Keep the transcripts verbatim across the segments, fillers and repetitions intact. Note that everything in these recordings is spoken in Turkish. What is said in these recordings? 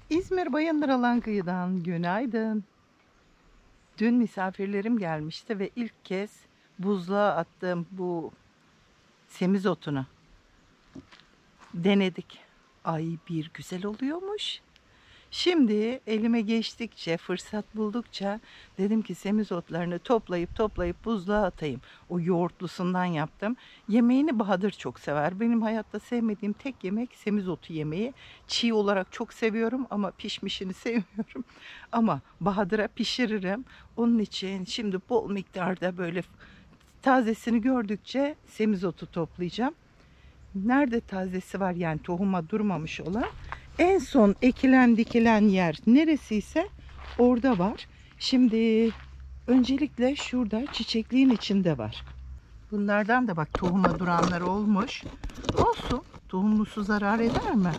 İzmir Bayındır Alankıyı'dan günaydın. Dün misafirlerim gelmişti ve ilk kez buzluğa attığım bu semizotunu denedik. Ay bir güzel oluyormuş. Şimdi elime geçtikçe, fırsat buldukça dedim ki semizotlarını toplayıp toplayıp buzluğa atayım. O yoğurtlusundan yaptım. Yemeğini Bahadır çok sever. Benim hayatta sevmediğim tek yemek semizotu yemeği. Çiğ olarak çok seviyorum ama pişmişini sevmiyorum. Ama Bahadır'a pişiririm. Onun için şimdi bol miktarda böyle tazesini gördükçe semizotu toplayacağım. Nerede tazesi var yani tohuma durmamış olan, en son ekilen dikilen yer neresiyse orada var. Şimdi öncelikle şurada çiçekliğin içinde var. Bunlardan da bak tohuma duranlar olmuş. Olsun. Tohumlusu zarar eder mi?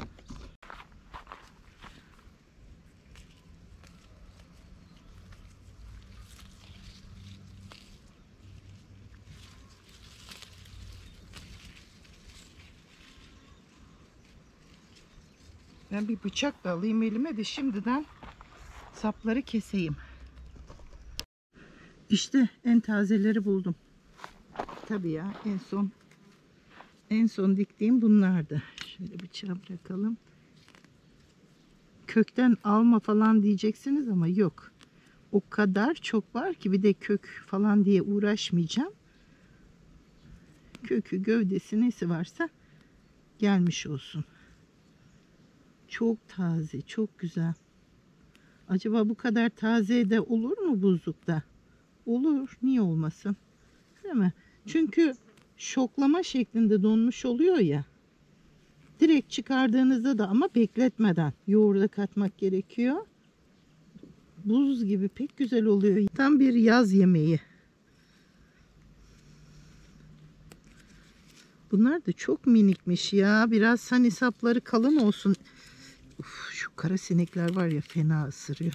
Ben bir bıçak da alayım elime de şimdiden sapları keseyim. İşte en tazeleri buldum. Tabii ya en son en son diktiğim bunlardı. Şöyle bıçağı bırakalım. Kökten alma falan diyeceksiniz ama yok. O kadar çok var ki bir de kök falan diye uğraşmayacağım. Kökü, gövdesi nesi varsa gelmiş olsun. Çok taze, çok güzel. Acaba bu kadar taze de olur mu buzlukta? Olur, niye olmasın? Değil mi? Çünkü şoklama şeklinde donmuş oluyor ya. Direkt çıkardığınızda da ama bekletmeden yoğurda katmak gerekiyor. Buz gibi pek güzel oluyor. Tam bir yaz yemeği. Bunlar da çok minikmiş ya. Biraz hani sapları kalın olsun. Uf, şu kara sinekler var ya fena ısırıyor.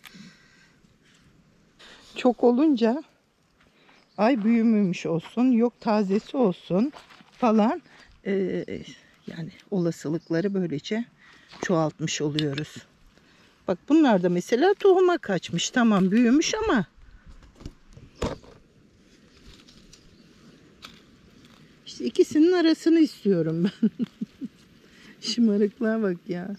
Çok olunca ay büyümüş olsun, yok tazesi olsun falan. Ee, yani olasılıkları böylece çoğaltmış oluyoruz. Bak bunlar da mesela tohuma kaçmış. Tamam büyümüş ama işte ikisinin arasını istiyorum ben. Şımarıklığa bak ya.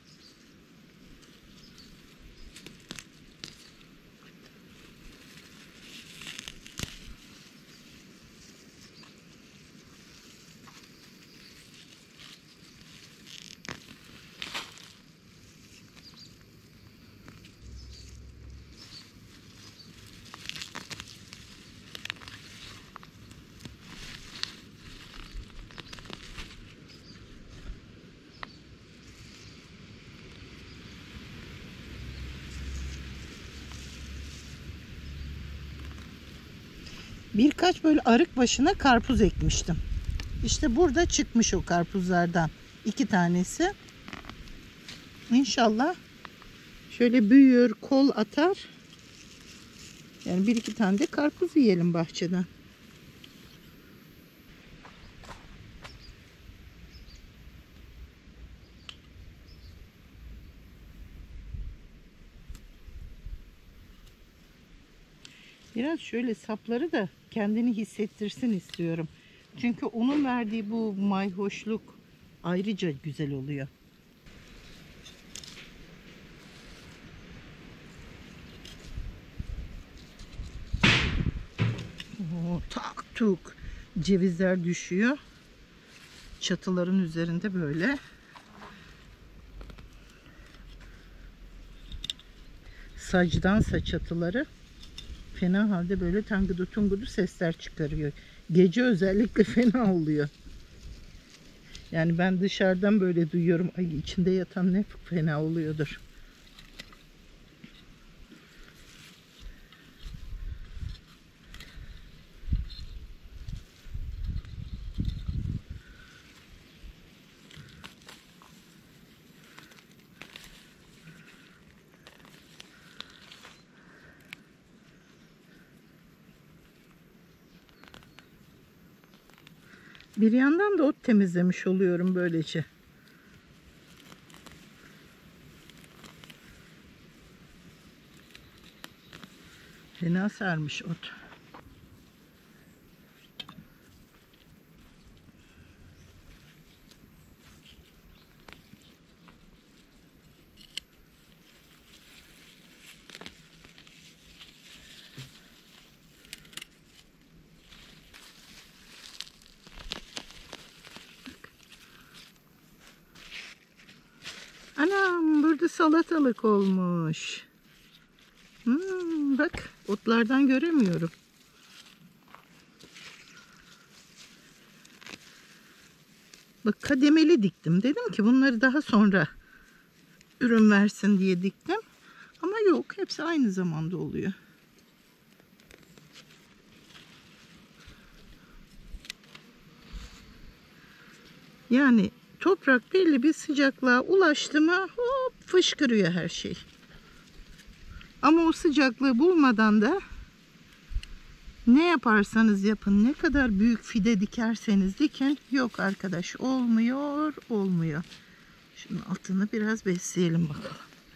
Birkaç böyle arık başına karpuz ekmiştim. İşte burada çıkmış o karpuzlardan iki tanesi. İnşallah şöyle büyür, kol atar. Yani bir iki tane de karpuz yiyelim bahçeden. Biraz şöyle sapları da kendini hissettirsin istiyorum. Çünkü onun verdiği bu mayhoşluk ayrıca güzel oluyor. Oo, tak tuk cevizler düşüyor. Çatıların üzerinde böyle. Sacdansa çatıları fena halde böyle tangıdı tungudu sesler çıkarıyor. Gece özellikle fena oluyor. Yani ben dışarıdan böyle duyuyorum. Ay içinde yatan ne fena oluyordur. Bir yandan da ot temizlemiş oluyorum böylece. Fena sarmış ot. Anam, burada salatalık olmuş. Hmm, bak otlardan göremiyorum. Bak kademeli diktim. Dedim ki bunları daha sonra ürün versin diye diktim. Ama yok, hepsi aynı zamanda oluyor. Yani toprak belli bir sıcaklığa ulaştı mı hop fışkırıyor her şey. Ama o sıcaklığı bulmadan da ne yaparsanız yapın, ne kadar büyük fide dikerseniz dikin, yok arkadaş, olmuyor, olmuyor. Şunun altını biraz besleyelim bakalım.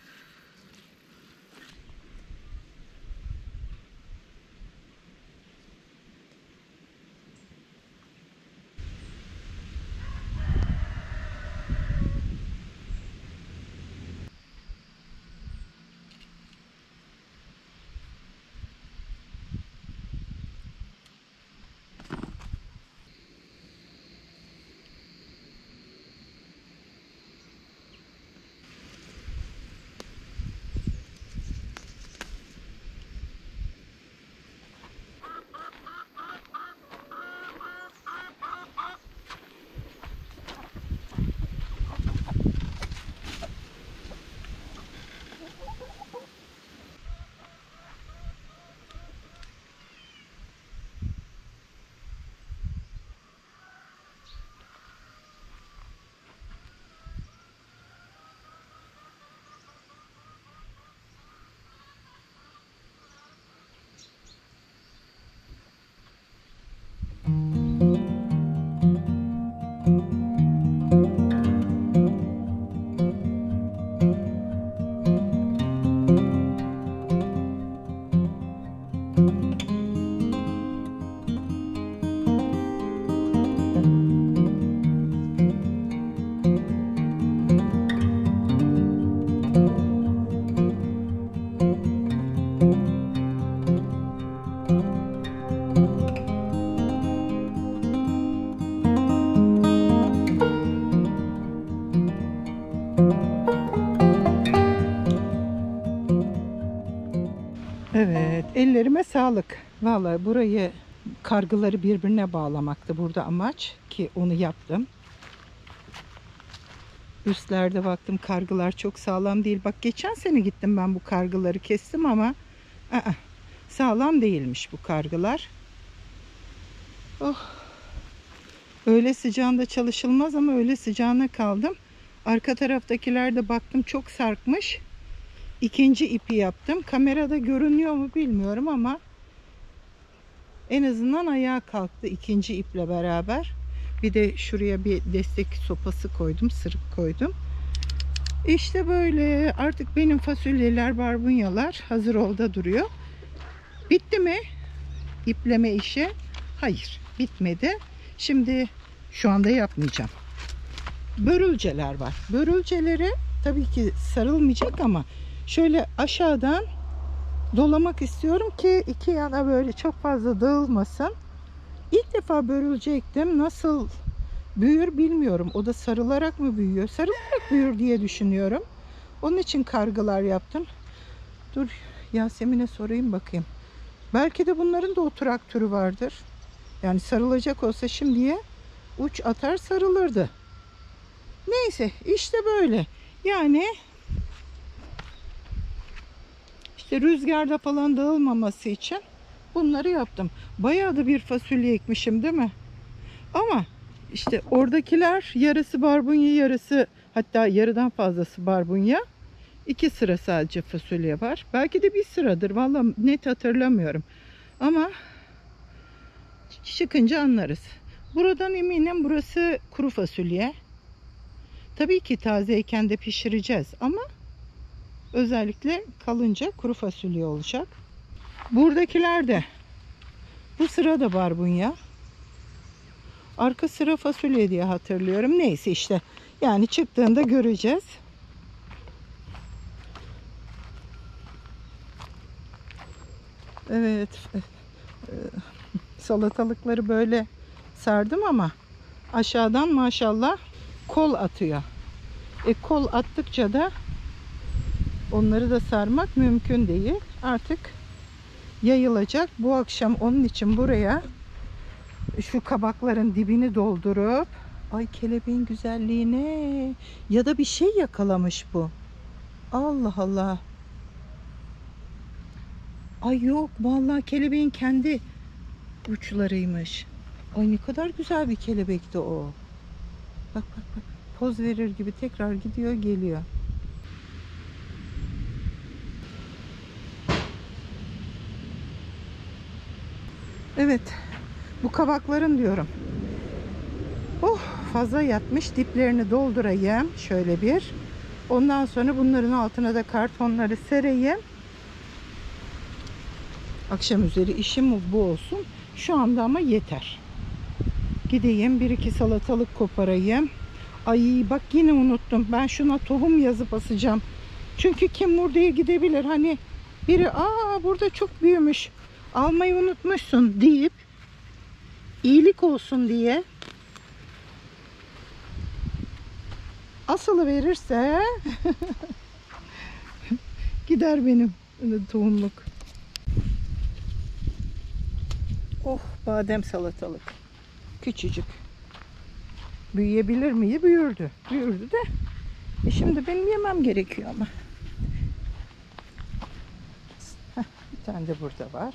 Evet, ellerime sağlık. Vallahi burayı, kargıları birbirine bağlamaktı burada amaç, ki onu yaptım. Üstlerde baktım kargılar çok sağlam değil. Bak geçen sene gittim ben bu kargıları kestim ama ı-ı, sağlam değilmiş bu kargılar. Oh. Öyle sıcağında çalışılmaz ama öyle sıcağına kaldım. Arka taraftakiler de baktım çok sarkmış. İkinci ipi yaptım. Kamerada görünüyor mu bilmiyorum ama en azından ayağa kalktı ikinci iple beraber. Bir de şuraya bir destek sopası koydum, sırık koydum. İşte böyle artık benim fasulyeler, barbunyalar hazır olda duruyor. Bitti mi ipleme işi? Hayır, bitmedi. Şimdi şu anda yapmayacağım. Börülceler var. Börülceleri tabii ki sarılmayacak ama şöyle aşağıdan dolamak istiyorum ki iki yana böyle çok fazla dağılmasın. İlk defa börülce ektim. Nasıl büyür bilmiyorum. O da sarılarak mı büyüyor? Sarılarak büyür diye düşünüyorum. Onun için kargılar yaptım. Dur Yasemin'e sorayım bakayım. Belki de bunların da oturak türü vardır. Yani sarılacak olsa şimdiye uç atar sarılırdı. Neyse işte böyle. Yani işte rüzgarda falan dağılmaması için bunları yaptım. Bayağı da bir fasulye ekmişim değil mi? Ama işte oradakiler yarısı barbunya, yarısı, hatta yarıdan fazlası barbunya. İki sıra sadece fasulye var. Belki de bir sıradır. Vallahi net hatırlamıyorum. Ama çıkınca anlarız. Buradan eminim burası kuru fasulye. Tabii ki tazeyken de pişireceğiz ama özellikle kalınca kuru fasulye olacak. Buradakiler de. Bu sıra da barbunya. Arka sıra fasulye diye hatırlıyorum. Neyse işte. Yani çıktığında göreceğiz. Evet. Salatalıkları böyle sardım ama aşağıdan maşallah kol atıyor. E kol attıkça da onları da sarmak mümkün değil. Artık yayılacak. Bu akşam onun için buraya şu kabakların dibini doldurup, ay kelebeğin güzelliğine, ya da bir şey yakalamış bu. Allah Allah. Ay yok vallahi kelebeğin kendi uçlarıymış. Ay ne kadar güzel bir kelebekti o. Bak bak bak. Poz verir gibi tekrar gidiyor geliyor. Evet. Bu kabakların diyorum. Oh fazla yatmış. Diplerini doldurayım. Şöyle bir. Ondan sonra bunların altına da kartonları sereyim. Akşam üzeri işim bu olsun. Şu anda ama yeter. Gideyim bir iki salatalık koparayım. Ay bak yine unuttum. Ben şuna tohum yazıp asacağım. Çünkü kim buraya gidebilir. Hani biri aa burada çok büyümüş, almayı unutmuşsun deyip iyilik olsun diye asılı verirse gider benim tohumluk. Oh badem salatalık. Küçücük. Büyüyebilir mi? Büyürdü. Büyürdü de. E şimdi benim yemem gerekiyor ama. Heh, bir tane de burada var.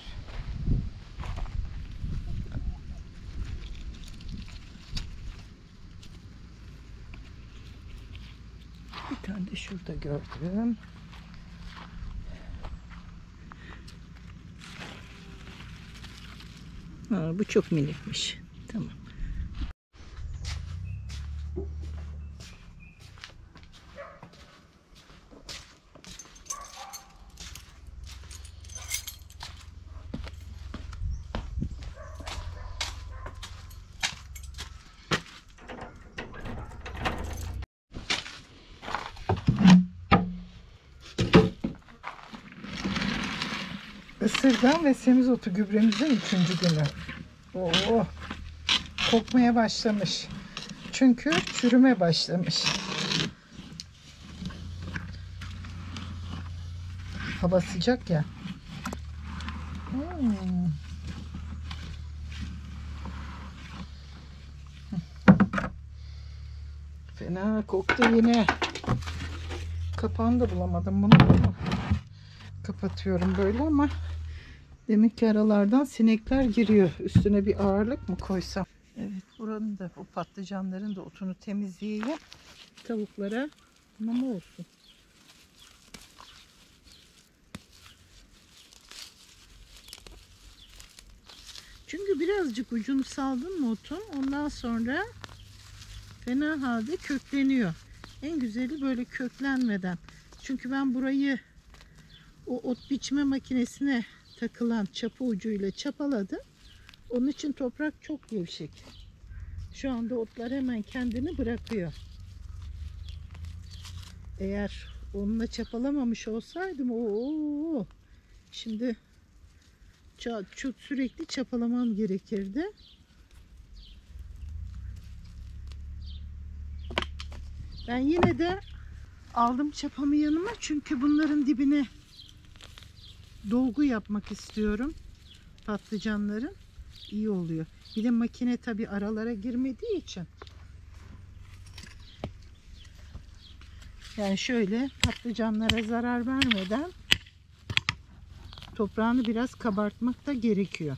Bir tane de şurada gördüm. Ha, bu çok minikmiş. Tamam. Isırgan ve semizotu gübremizin üçüncü günü. Oo, kokmaya başlamış. Çünkü çürüme başlamış. Hava sıcak ya. Hmm. Fena koktu yine. Kapağını da bulamadım bunu. Kapatıyorum böyle ama demek ki aralardan sinekler giriyor. Üstüne bir ağırlık mı koysam? Evet, buranın da bu patlıcanların da otunu temizleyeyim. Tavuklara mama olsun. Çünkü birazcık ucunu saldın mı otun, ondan sonra fena halde kökleniyor. En güzeli böyle köklenmeden. Çünkü ben burayı o ot biçme makinesine takılan çapa ucuyla çapaladım. Onun için toprak çok gevşek. Şu anda otlar hemen kendini bırakıyor. Eğer onunla çapalamamış olsaydım o şimdi çok sürekli çapalamam gerekirdi. Ben yine de aldım çapamı yanıma çünkü bunların dibine dolgu yapmak istiyorum. Patlıcanların iyi oluyor. Bir de makine tabi aralara girmediği için. Yani şöyle patlıcanlara zarar vermeden toprağını biraz kabartmak da gerekiyor.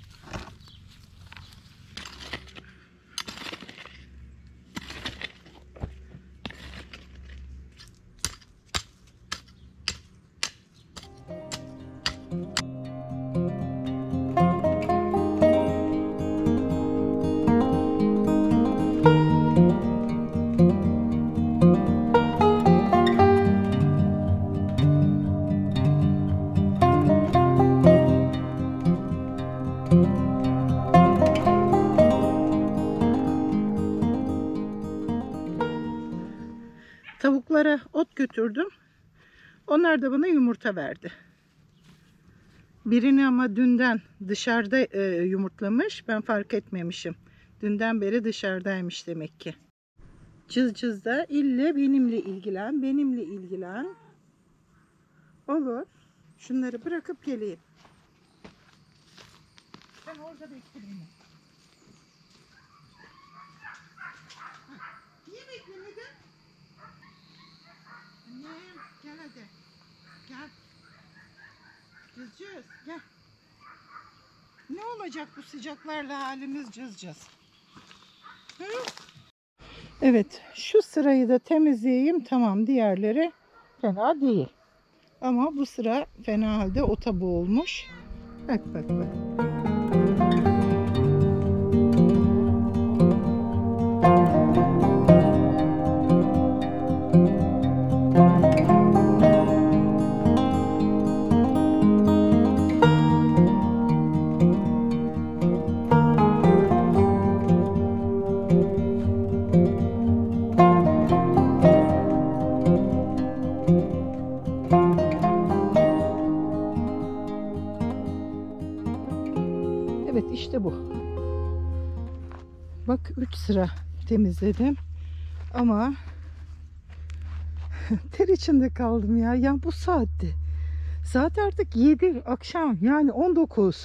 Tavuklara ot götürdüm. Onlar da bana yumurta verdi. Birini ama dünden dışarıda e, yumurtlamış. Ben fark etmemişim. Dünden beri dışarıdaymış demek ki. Cız cız da ille benimle ilgilen, benimle ilgilen. Olur. Şunları bırakıp geleyim. Sen orada bekle beni. Niye beklemedin? Annem gel hadi. Gel. Cız cız gel. Ne olacak bu sıcaklarla halimiz cız cız. Hı? Evet, şu sırayı da temizleyeyim. Tamam, diğerleri fena değil. Ama bu sıra fena halde ota boğulmuş. Bak bak bak. Evet, işte bu. Bak, üç sıra temizledim. Ama ter içinde kaldım ya. Ya bu saatte. Saat artık yedi akşam, yani on dokuz.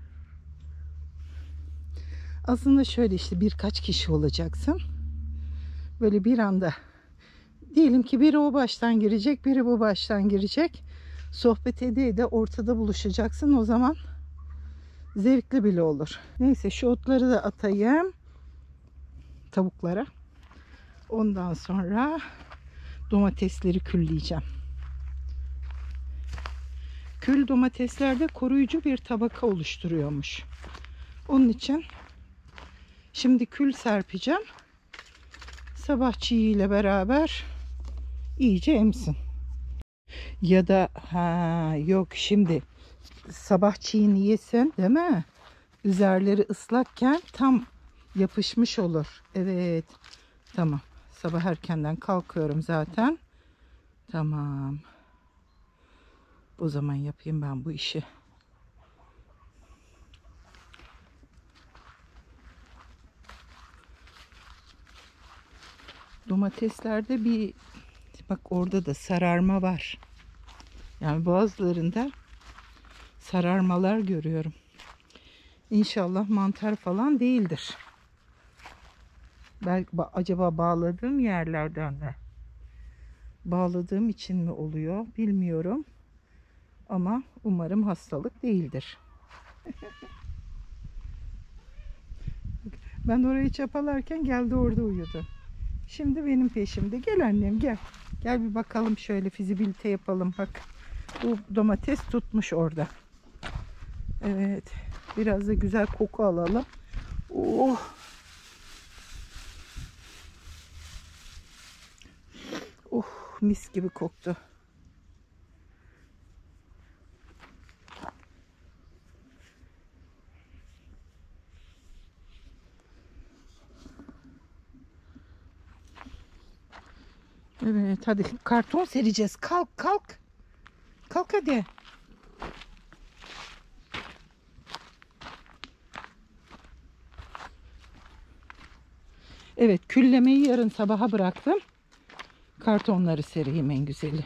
Aslında şöyle işte birkaç kişi olacaksın. Böyle bir anda. Diyelim ki biri o baştan girecek, biri bu baştan girecek. Sohbet ede de ortada buluşacaksın. O zaman zevkli bile olur. Neyse, şu otları da atayım tavuklara. Ondan sonra domatesleri külleyeceğim. Kül domateslerde koruyucu bir tabaka oluşturuyormuş. Onun için şimdi kül serpeceğim. Sabah çiğiyle beraber iyice emsin. Ya da ha yok, şimdi sabah çiğini yesin, değil mi? Üzerleri ıslakken tam yapışmış olur. Evet. Tamam. Sabah erkenden kalkıyorum zaten. Tamam. O zaman yapayım ben bu işi. Domateslerde bir bak, orada da sararma var. Yani bazılarında sararmalar görüyorum. İnşallah mantar falan değildir. Belki acaba bağladığım yerlerden mi? Bağladığım için mi oluyor bilmiyorum. Ama umarım hastalık değildir. Ben orayı çapalarken geldi, orada uyudu. Şimdi benim peşimde. Gel annem, gel. Gel bir bakalım, şöyle fizibilite yapalım. Bak, bu domates tutmuş orada. Evet. Biraz da güzel koku alalım. Oh. Oh, mis gibi koktu. Evet, hadi karton sereceğiz. Kalk kalk. Kalk hadi. Evet, küllemeyi yarın sabaha bıraktım. Kartonları sereyim en güzeli.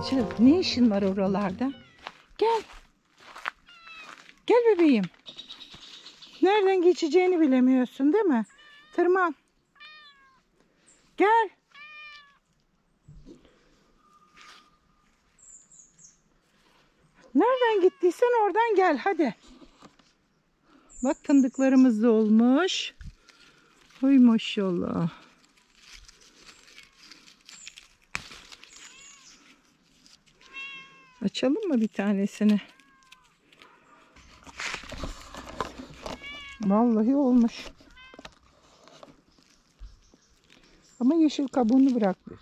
Açıl. Ne işin var oralarda? Gel. Gel bebeğim. Nereden geçeceğini bilemiyorsun değil mi? Tırman. Gel. Nereden gittiysen oradan gel hadi. Bak fındıklarımız da olmuş. Oy maşallah. Açalım mı bir tanesini? Vallahi olmuş. Ama yeşil kabuğunu bıraktı.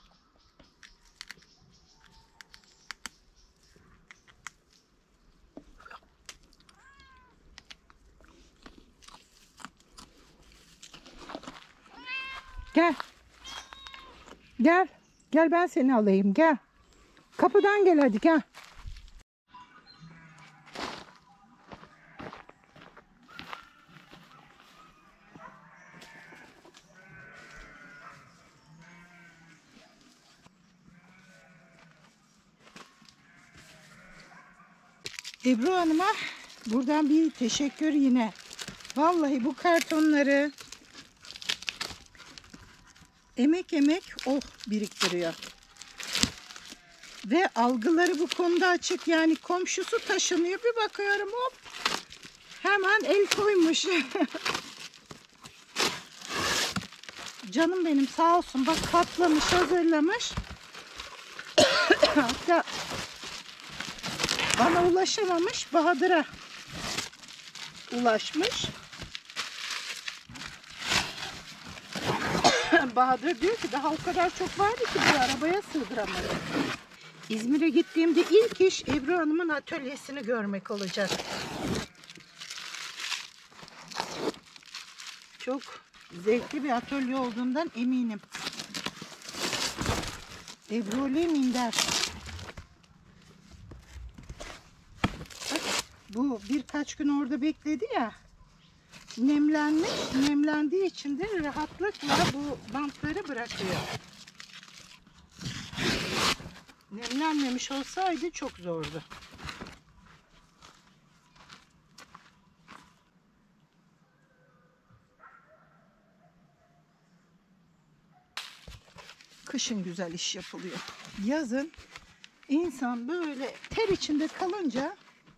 Gel. Gel. Gel ben seni alayım. Gel. Kapıdan gel hadi gel. Ebru Hanım'a buradan bir teşekkür yine. Vallahi bu kartonları emek emek oh biriktiriyor. Ve algıları bu konuda açık. Yani komşusu taşınıyor. Bir bakıyorum hop. Hemen el koymuş. Canım benim sağ olsun. Bak katlamış, hazırlamış. Hatta bana ulaşamamış. Bahadır'a ulaşmış. Bahadır diyor ki daha o kadar çok vardı ki bu arabaya sığdıramadım. İzmir'e gittiğimde ilk iş Ebru Hanım'ın atölyesini görmek olacak. Çok zevkli bir atölye olduğundan eminim. Ebruli Minder. Bak, bu birkaç gün orada bekledi ya. Nemlenmiş. Nemlendiği için de rahatlıkla bu bantları bırakıyor. Nemlenmemiş olsaydı çok zordu. Kışın güzel iş yapılıyor. Yazın insan böyle ter içinde kalınca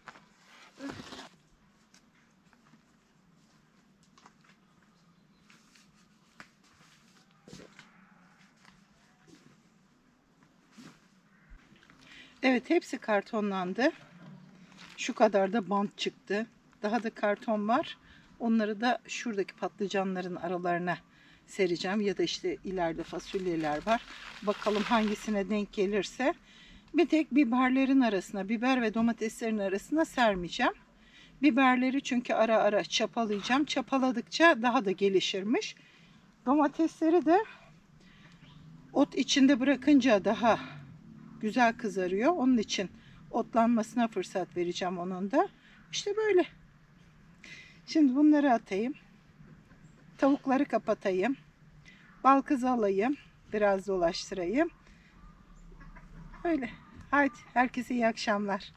evet hepsi kartonlandı. Şu kadar da bant çıktı. Daha da karton var. Onları da şuradaki patlıcanların aralarına sereceğim. Ya da işte ileride fasulyeler var. Bakalım hangisine denk gelirse. Bir tek biberlerin arasına, biber ve domateslerin arasına sermeyeceğim. Biberleri çünkü ara ara çapalayacağım. Çapaladıkça daha da gelişirmiş. Domatesleri de ot içinde bırakınca daha güzel kızarıyor. Onun için otlanmasına fırsat vereceğim onun da. İşte böyle. Şimdi bunları atayım. Tavukları kapatayım. Bal kızı alayım. Biraz dolaştırayım. Öyle. Haydi herkese iyi akşamlar.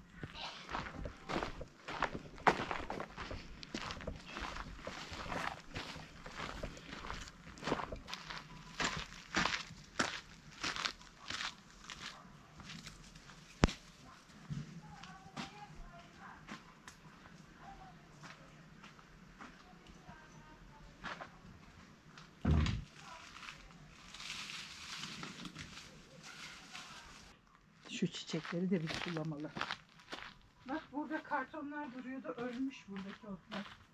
Şu çiçekleri de bir sulamalı. Bak burada kartonlar duruyordu. Ölmüş buradaki otlar.